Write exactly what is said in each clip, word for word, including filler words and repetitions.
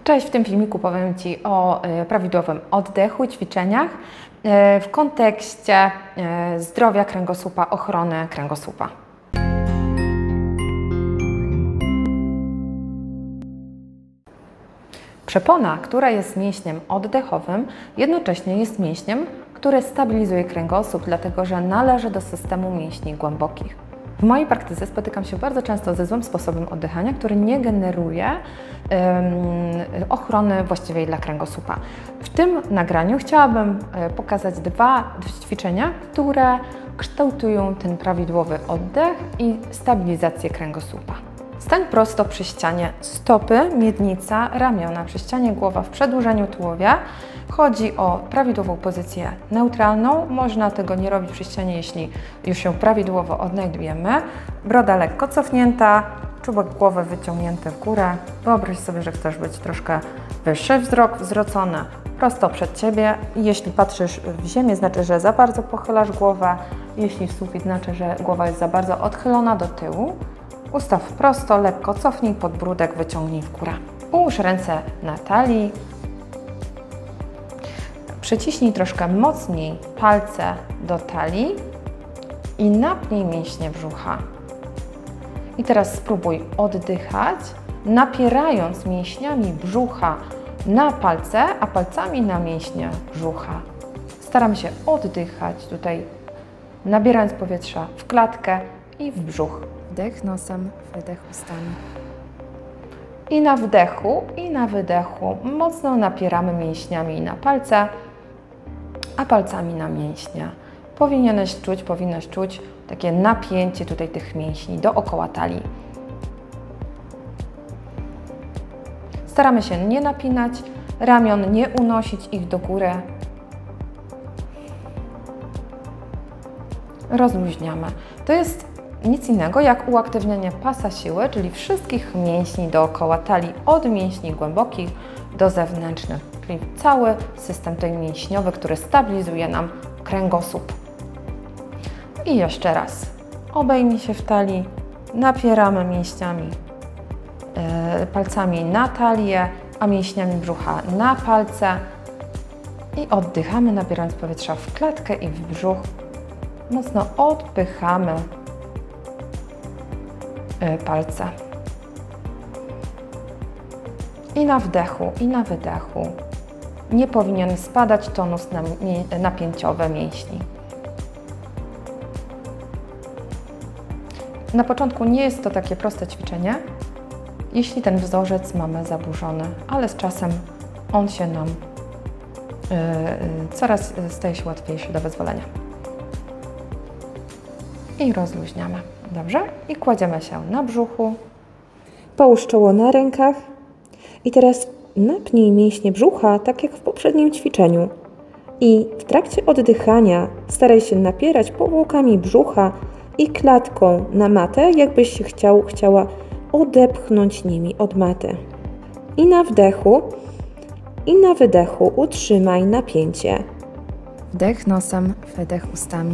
Cześć, w tym filmiku powiem Ci o prawidłowym oddechu, ćwiczeniach w kontekście zdrowia kręgosłupa, ochrony kręgosłupa. Przepona, która jest mięśniem oddechowym, jednocześnie jest mięśniem, który stabilizuje kręgosłup, dlatego że należy do systemu mięśni głębokich. W mojej praktyce spotykam się bardzo często ze złym sposobem oddychania, który nie generuje um, ochrony właściwej dla kręgosłupa. W tym nagraniu chciałabym pokazać dwa ćwiczenia, które kształtują ten prawidłowy oddech i stabilizację kręgosłupa. Stań prosto przy ścianie, stopy, miednica, ramiona przy ścianie, głowa w przedłużeniu tułowia. Chodzi o prawidłową pozycję neutralną. Można tego nie robić przy ścianie, jeśli już się prawidłowo odnajdujemy. Broda lekko cofnięta, czubek głowy wyciągnięty w górę. Wyobraź sobie, że chcesz być troszkę wyższy, wzrok zwrócony prosto przed Ciebie. Jeśli patrzysz w ziemię, znaczy, że za bardzo pochylasz głowę. Jeśli w sufit, znaczy, że głowa jest za bardzo odchylona do tyłu. Ustaw prosto, lekko cofnij podbródek, wyciągnij w górę. Ułóż ręce na talii. Przyciśnij troszkę mocniej palce do talii i napnij mięśnie brzucha. I teraz spróbuj oddychać, napierając mięśniami brzucha na palce, a palcami na mięśnie brzucha. Staramy się oddychać tutaj, nabierając powietrza w klatkę i w brzuch. Wdech nosem, wydech ustami. I na wdechu, i na wydechu mocno napieramy mięśniami na palce, a palcami na mięśnie. Powinieneś czuć, powinnaś czuć takie napięcie tutaj tych mięśni dookoła talii. Staramy się nie napinać ramion, nie unosić ich do góry. Rozluźniamy. To jest nic innego jak uaktywnianie pasa siły, czyli wszystkich mięśni dookoła talii, od mięśni głębokich do zewnętrznych, czyli cały system tej mięśniowy, który stabilizuje nam kręgosłup. I jeszcze raz, obejmij się w talii, napieramy mięśniami, yy, palcami na talię, a mięśniami brzucha na palce i oddychamy, nabierając powietrza w klatkę i w brzuch. Mocno odpychamy palce. I na wdechu, i na wydechu nie powinien spadać tonus napięciowy mięśni. Na początku nie jest to takie proste ćwiczenie, jeśli ten wzorzec mamy zaburzony, ale z czasem on się nam yy, coraz staje się łatwiejszy do wyzwolenia. I rozluźniamy. Dobrze? I kładziemy się na brzuchu. Połóż czoło na rękach. I teraz napnij mięśnie brzucha, tak jak w poprzednim ćwiczeniu. I w trakcie oddychania staraj się napierać powłokami brzucha i klatką na matę, jakbyś się chciał, chciała odepchnąć nimi od maty. I na wdechu, i na wydechu utrzymaj napięcie. Wdech nosem, wydech ustami.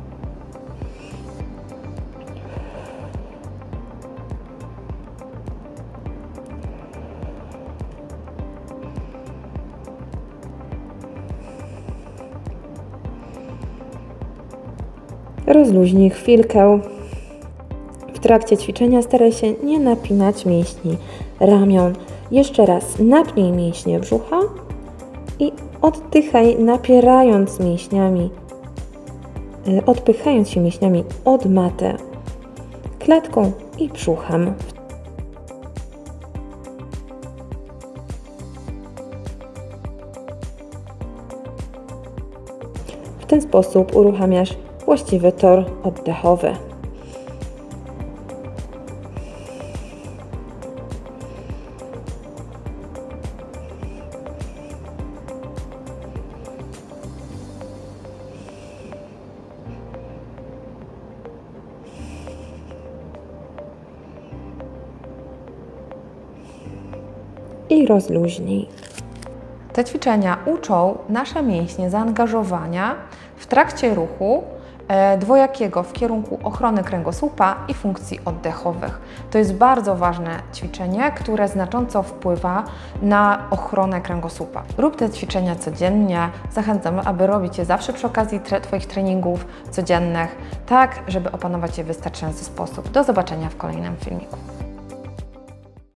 Rozluźnij chwilkę. W trakcie ćwiczenia staraj się nie napinać mięśni ramion. Jeszcze raz napnij mięśnie brzucha i oddychaj, napierając mięśniami, odpychając się mięśniami od maty, klatką i brzuchem. W ten sposób uruchamiasz właściwy tor oddechowy. I rozluźnij. Te ćwiczenia uczą nasze mięśnie zaangażowania w trakcie ruchu dwojakiego w kierunku ochrony kręgosłupa i funkcji oddechowych. To jest bardzo ważne ćwiczenie, które znacząco wpływa na ochronę kręgosłupa. Rób te ćwiczenia codziennie. Zachęcam, aby robić je zawsze przy okazji tre Twoich treningów codziennych, tak żeby opanować je w wystarczający sposób. Do zobaczenia w kolejnym filmiku.